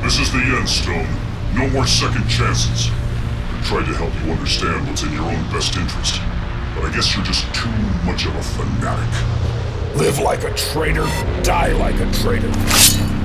This is the end, Stone. No more second chances. I tried to help you understand what's in your own best interest, but I guess you're just too much of a fanatic. Live like a traitor, die like a traitor.